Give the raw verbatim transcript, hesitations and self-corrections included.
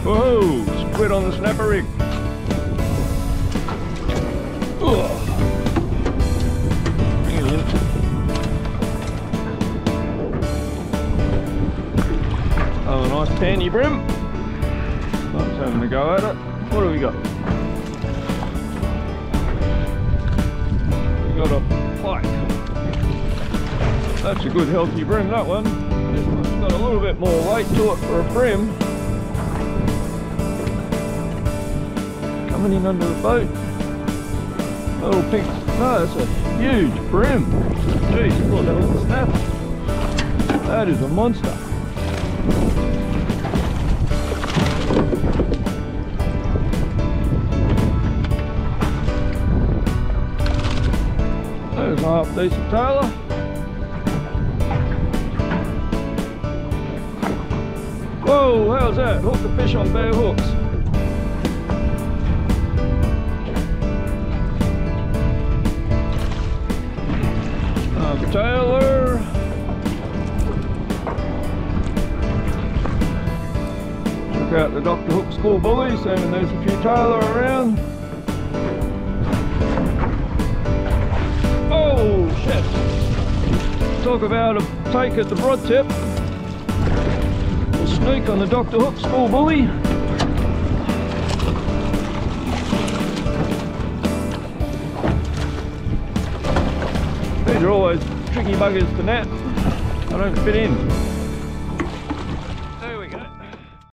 Whoa, squid on the snapper rig. Ugh. Bring it in. Oh, a nice tangy brim. Let's having a go at it. What do we got? We got a pike. That's a good healthy brim, that one. This one's got a little bit more weight to it for a brim. Coming in under the boat. A little pink. No, that's a huge brim. Jeez, I thought that was a snap. That is a monster. There's a half decent tailor. Whoa, how's that? Hook the fish on bare hooks. Another tailor. Check out the Doctor Hook School bully, saying there's a few tailor around. Oh shit! Talk about a take at the broad tip. Sneak on the Doctor Hook School bully. These are always tricky buggers to net. I don't fit in.